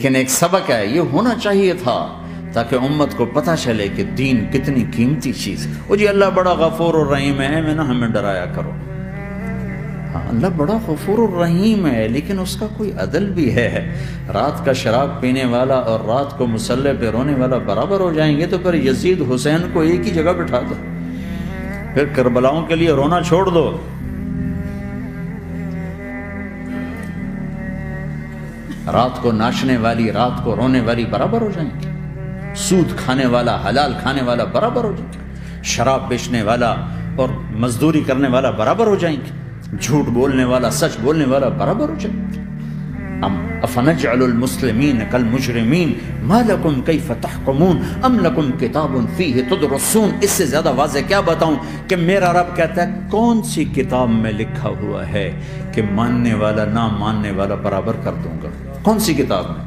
لیکن ایک سبق ہے، یہ ہونا چاہیے تھا تاکہ امت کو پتہ چلے کہ دین کتنی قیمتی چیز ہے۔ وہ جی اللہ بڑا غفور الرحیم ہے، میں نہ ہمیں ڈرایا کرو۔ ہاں اللہ بڑا غفور الرحیم ہے، لیکن اس کا کوئی عدل بھی ہے۔ رات کا شراب پینے والا اور رات کو مصلی پہ رونے والا برابر ہو جائیں گے، تو پھر یزید حسین کو ایک ہی جگہ بٹھا دو، پھر کربلاؤں کے لیے رونا چھوڑ دو۔ رات کو ناچنے والی، رات کو رونے والی برابر ہو جائیں گے، سود کھانے والا، حلال کھانے والا برابر ہو جائیں گے، شراب بیچنے والا اور مزدوری کرنے والا برابر ہو جائیں گے، جھوٹ بولنے والا، سچ بولنے والا برابر ہو جائیں گے۔ افنجعل المسلمین کالمجرمین ما لکم کیف تحکمون ام لکم کتاب فیہ تدرسون۔ اس سے زیادہ واضح کیا بتاؤں کہ میرا رب کہتا ہے کون سی کتاب میں لکھا ہوا ہے کہ ماننے والا نہ ماننے والا برابر کر دوں گا؟ کون سی کتاب میں؟